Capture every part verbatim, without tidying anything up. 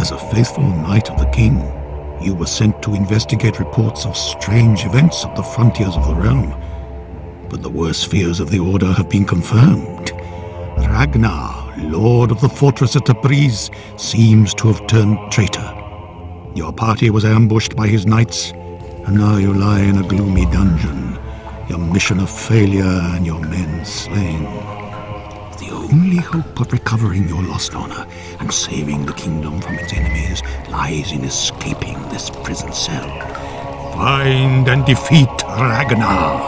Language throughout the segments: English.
As a faithful knight of the king, you were sent to investigate reports of strange events at the frontiers of the realm. But the worst fears of the Order have been confirmed. Ragnar, lord of the fortress at Tabriz, seems to have turned traitor. Your party was ambushed by his knights, and now you lie in a gloomy dungeon, your mission a failure and your men slain. The only hope of recovering your lost honor and saving the kingdom from its enemies lies in escaping this prison cell. Find and defeat Ragnar!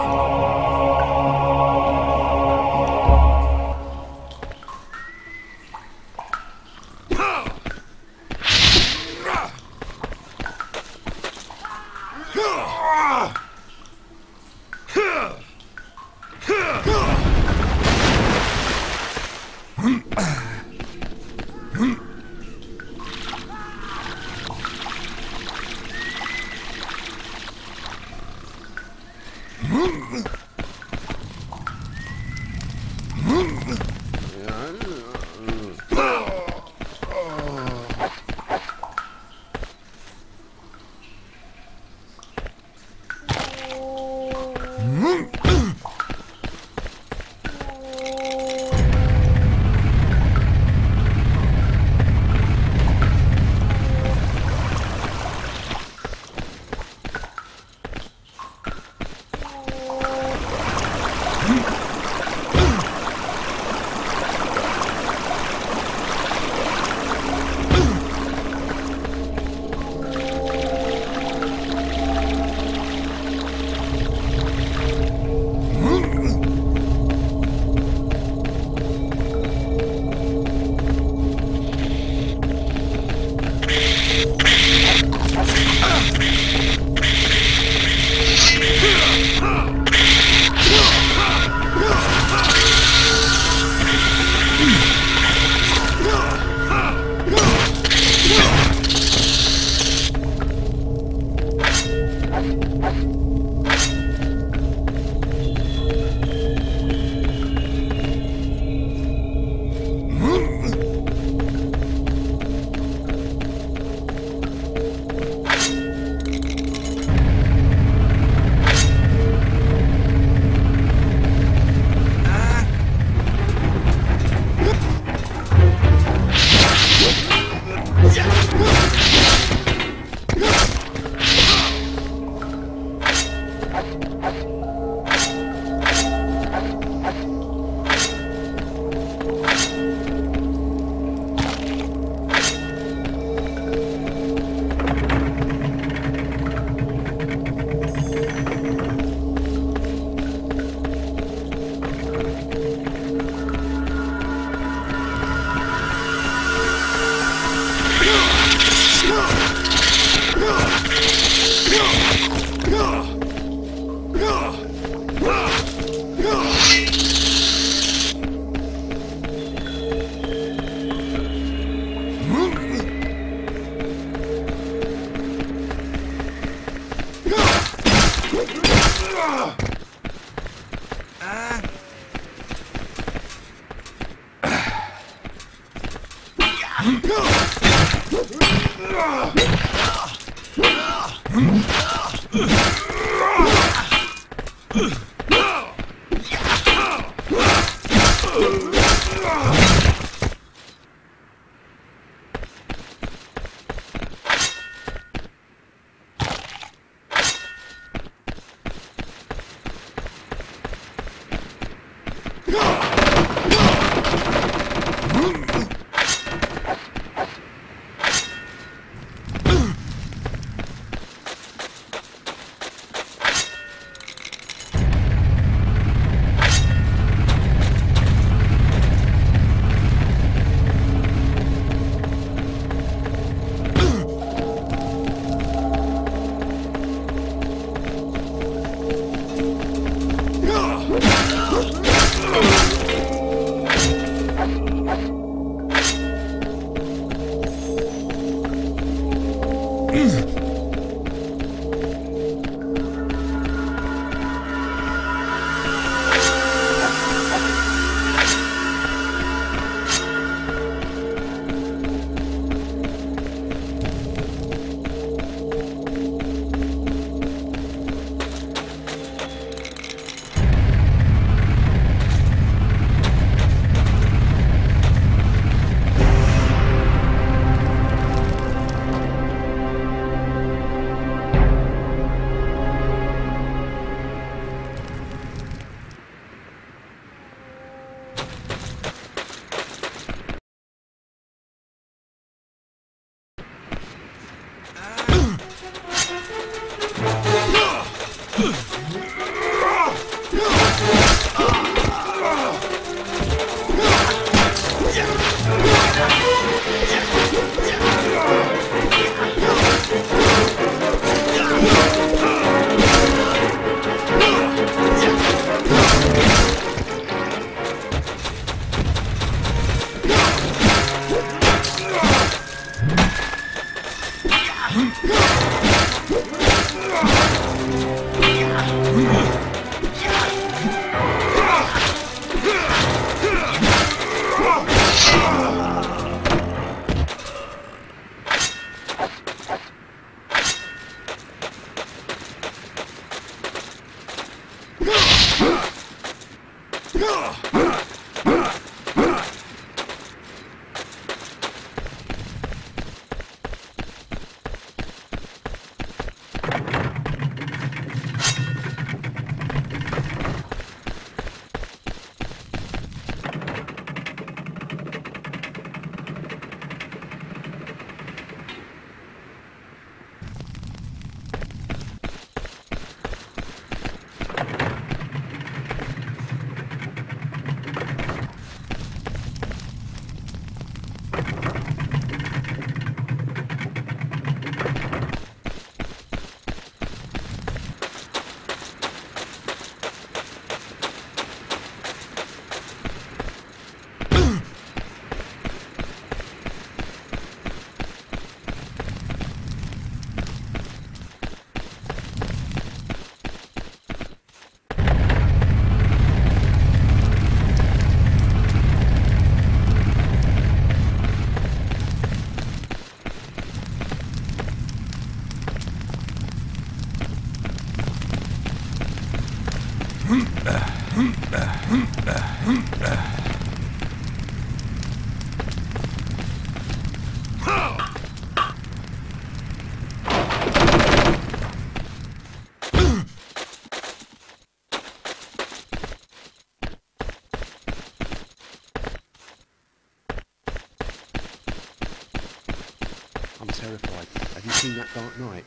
I'm terrified. Have you seen that dark night?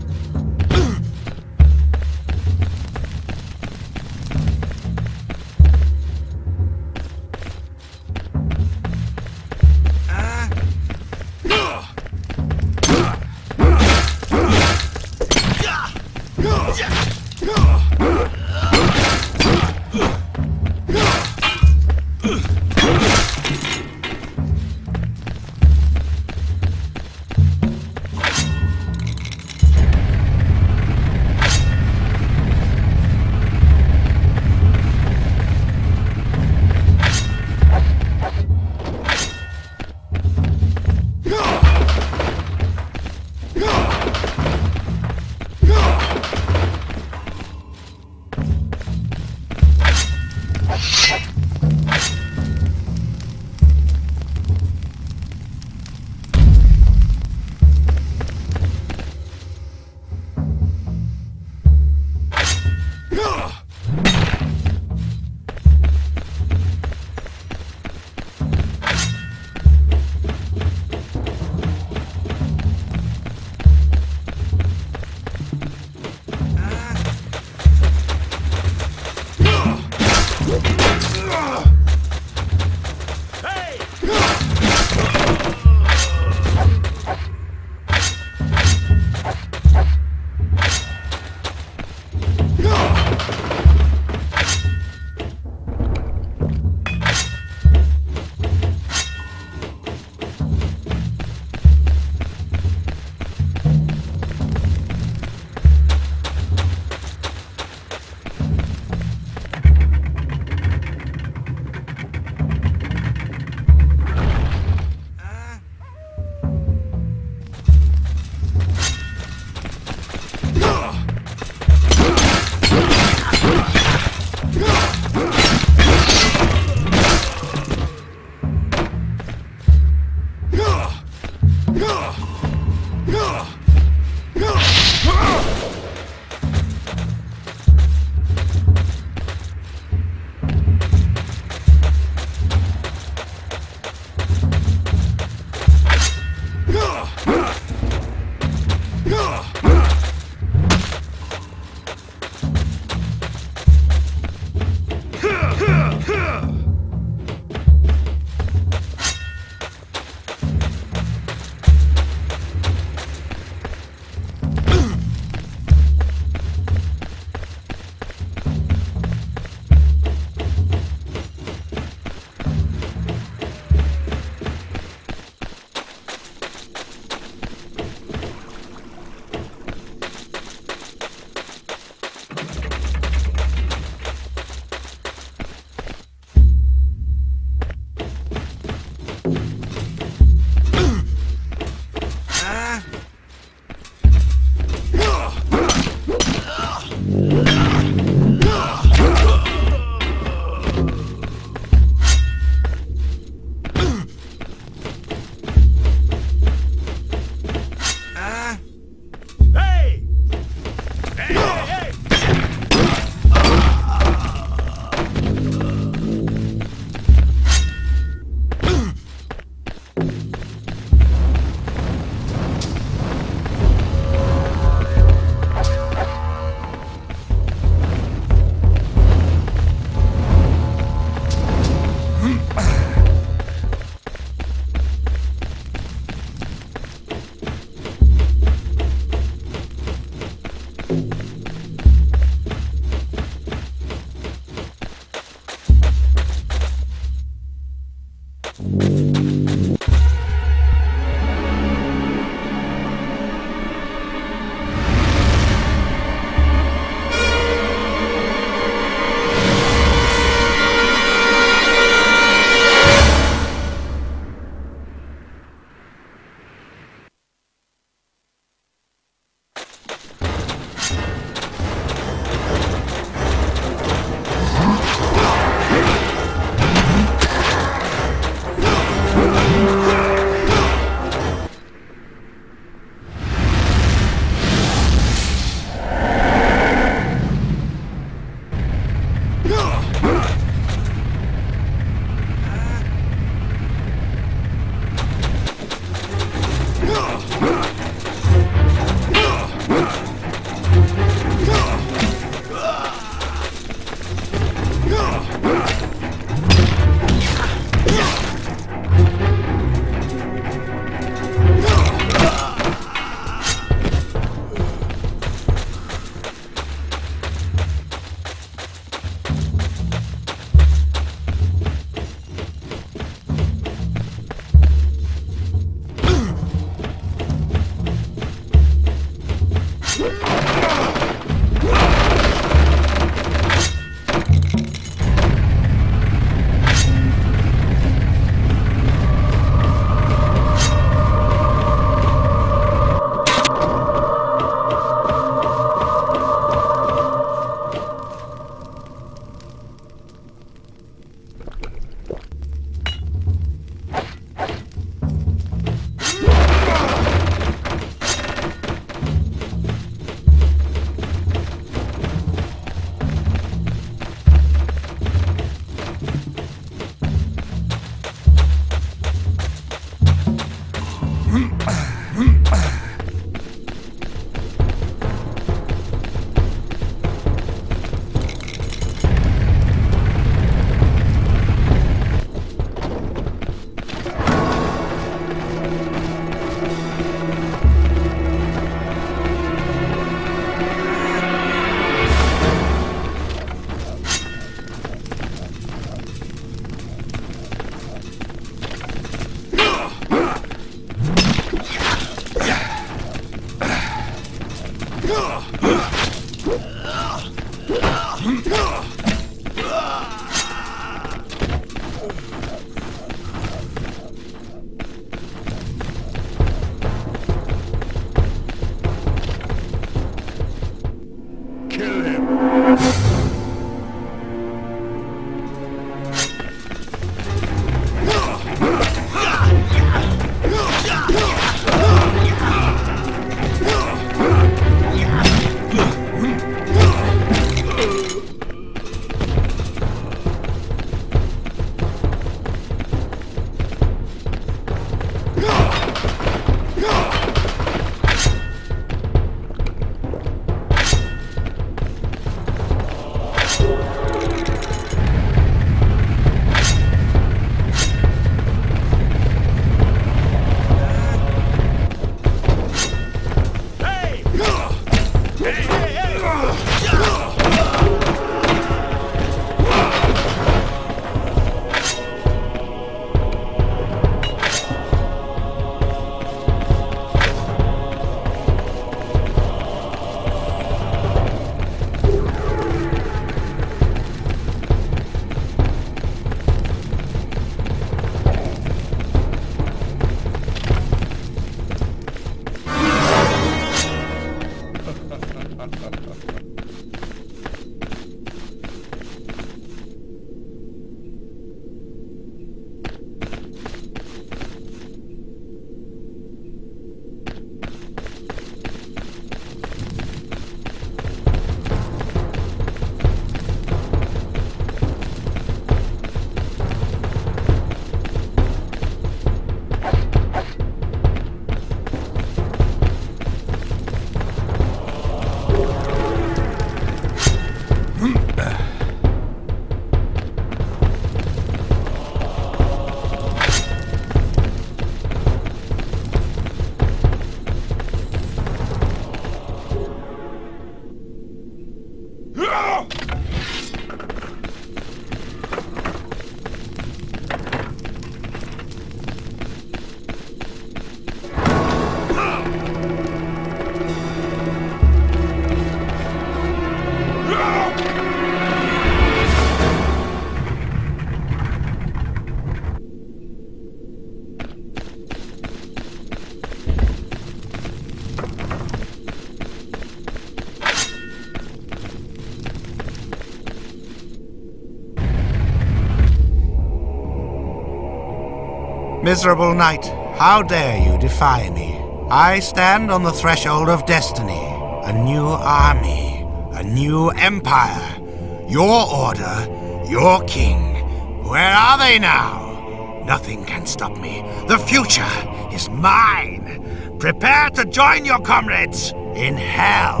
Miserable knight, how dare you defy me? I stand on the threshold of destiny. A new army, a new empire. Your order, your king. Where are they now? Nothing can stop me. The future is mine. Prepare to join your comrades in hell.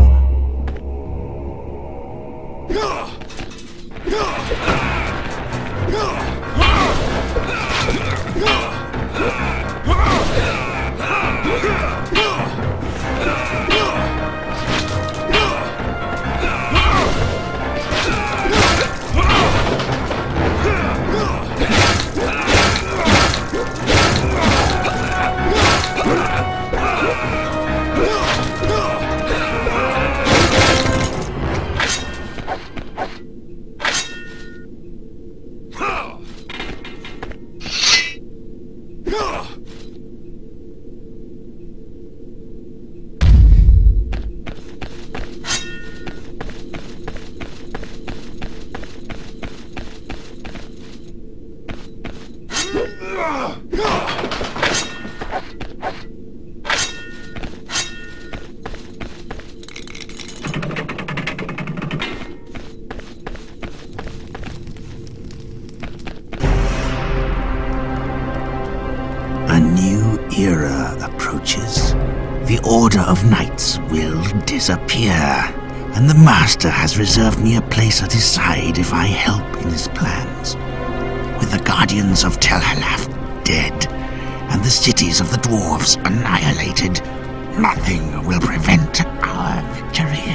A new era approaches. The Order of Knights will disappear, and the Master has reserved me a place at his side if I help in his plans. With the Guardians of Tel Halaf dead, and the cities of the dwarves annihilated, nothing will prevent our victory.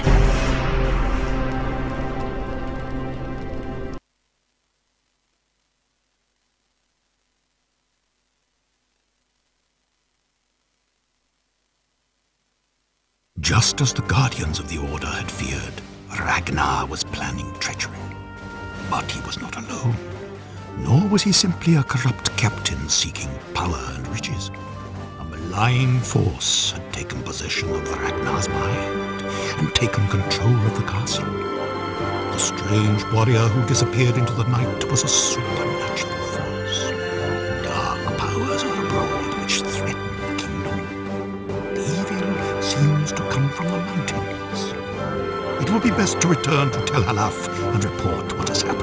Just as the Guardians of the Order had feared, Ragnar was planning treachery. But he was not alone. Nor was he simply a corrupt captain seeking power and riches. A malign force had taken possession of Ragnar's mind and taken control of the castle. The strange warrior who disappeared into the night was a supernatural force. Dark powers are abroad which threaten the kingdom. The evil seems to come from the mountains. It will be best to return to Tel Halaf and report what has happened.